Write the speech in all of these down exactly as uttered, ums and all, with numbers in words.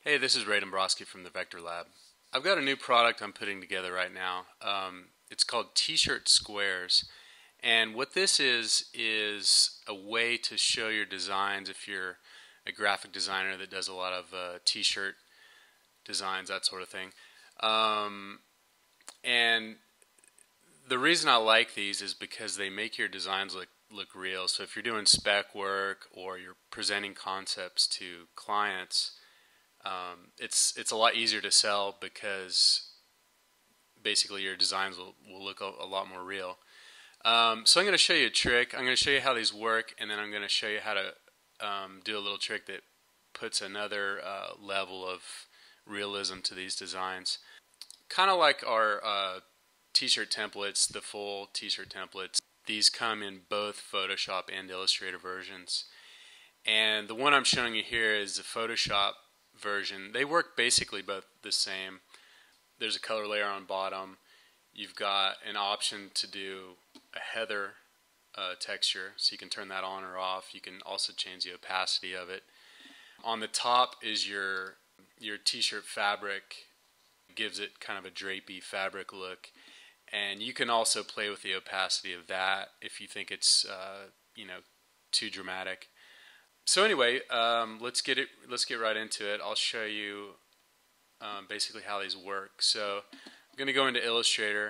Hey, this is Ray Dombrowski from TheVectorLab. I've got a new product I'm putting together right now. Um, it's called T-shirt squares, and what this is is a way to show your designs if you're a graphic designer that does a lot of uh, T-shirt designs, that sort of thing. Um, and the reason I like these is because they make your designs look look real. So if you're doing spec work or you're presenting concepts to clients, Um, it's it's a lot easier to sell because basically your designs will, will look a, a lot more real. Um, so I'm going to show you a trick. I'm going to show you how these work, and then I'm going to show you how to um, do a little trick that puts another uh, level of realism to these designs. Kind of like our uh, t-shirt templates, the full t-shirt templates. These come in both Photoshop and Illustrator versions. And the one I'm showing you here is the Photoshop version. They work basically both the same. There's a color layer on bottom. You've got an option to do a heather uh, texture, so you can turn that on or off. You can also change the opacity of it. On the top is your your t-shirt fabric. Gives it kind of a drapey fabric look, and you can also play with the opacity of that if you think it's uh, you know too dramatic. So anyway, um, let's get it. Let's get right into it. I'll show you um, basically how these work. So I'm going to go into Illustrator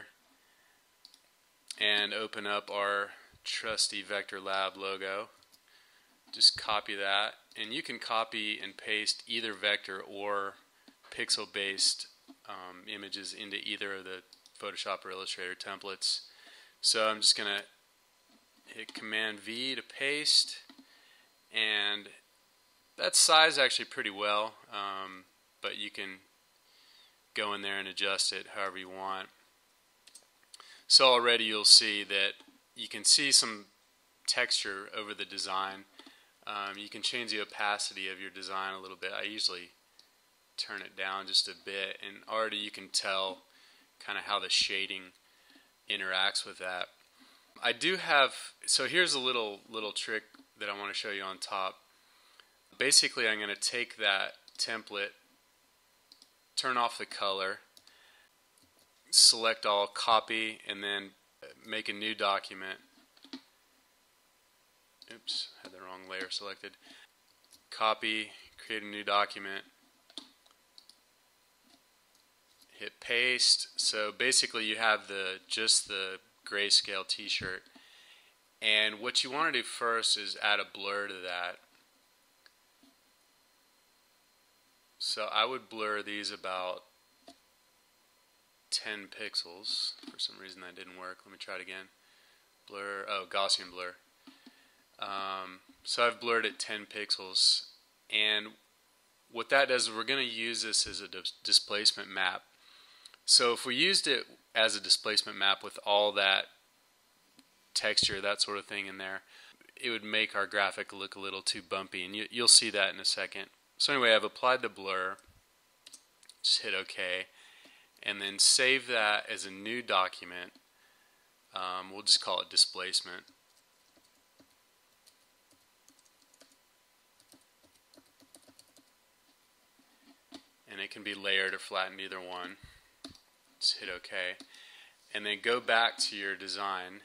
and open up our trusty TheVectorLab logo. Just copy that, and you can copy and paste either vector or pixel-based um, images into either of the Photoshop or Illustrator templates. So I'm just going to hit Command V to paste. And that sized actually pretty well, um, but you can go in there and adjust it however you want. So already you'll see that you can see some texture over the design. Um, you can change the opacity of your design a little bit. I usually turn it down just a bit, and already you can tell kind of how the shading interacts with that. I do have, so here's a little little trick that I want to show you on top. Basically, I'm going to take that template, turn off the color, select all, copy, and then make a new document. Oops, had the wrong layer selected. Copy, create a new document, hit paste. So basically you have the just the grayscale t-shirt. And what you want to do first is add a blur to that. So I would blur these about ten pixels. For some reason that didn't work. Let me try it again. Blur, oh, Gaussian blur. Um, so I've blurred it ten pixels. And what that does is we're going to use this as a dis displacement map. So if we used it as a displacement map with all that texture, that sort of thing in there, it would make our graphic look a little too bumpy, and you, you'll see that in a second. So anyway, I've applied the blur, just hit OK, and then save that as a new document. Um, we'll just call it Displacement. And it can be layered or flattened, either one. Just hit OK, and then go back to your design.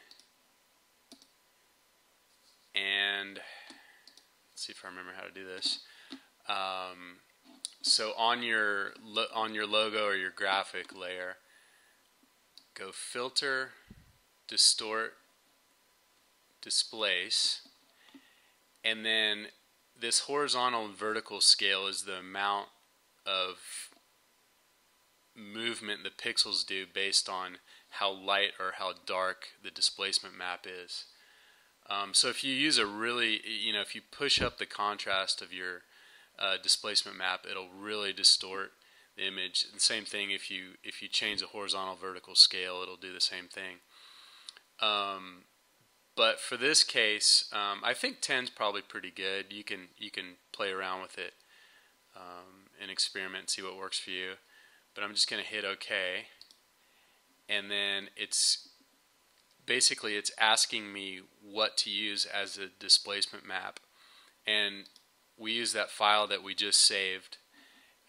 And let's see if I remember how to do this. Um, so on your lo on your logo or your graphic layer, go Filter, Distort, Displace, and then this horizontal and vertical scale is the amount of movement the pixels do based on how light or how dark the displacement map is. Um, so if you use a really, you know, if you push up the contrast of your uh, displacement map, it'll really distort the image. And same thing if you if you change the horizontal vertical scale, it'll do the same thing. Um, but for this case, um, I think ten is probably pretty good. You can you can play around with it um, and experiment and see what works for you. But I'm just going to hit OK, and then it's basically it's asking me what to use as a displacement map, and we use that file that we just saved,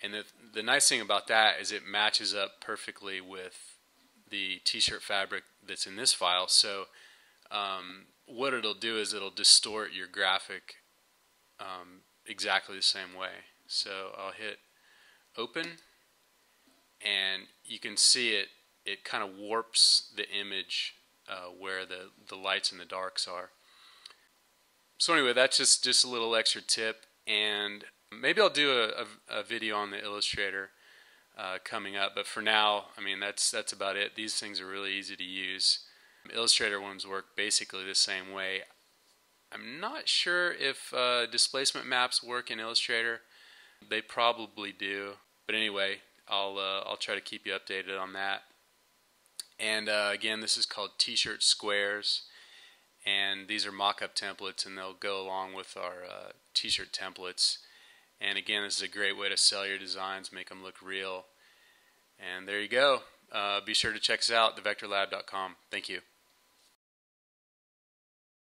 And the, the nice thing about that is it matches up perfectly with the t-shirt fabric that's in this file. So um, what it'll do is it'll distort your graphic um, exactly the same way. So I'll hit open, and you can see it it kind of warps the image uh, where the, the lights and the darks are. So anyway, that's just, just a little extra tip, and maybe I'll do a, a, a video on the Illustrator uh, coming up, but for now, I mean, that's, that's about it. These things are really easy to use. Illustrator ones work basically the same way. I'm not sure if uh, displacement maps work in Illustrator. They probably do, but anyway, I'll, uh, I'll try to keep you updated on that. And uh, again, this is called T-shirt squares, and these are mock-up templates, and they'll go along with our uh, T-shirt templates. And again, this is a great way to sell your designs, make them look real. And there you go. Uh, be sure to check us out, the vector lab dot com. Thank you.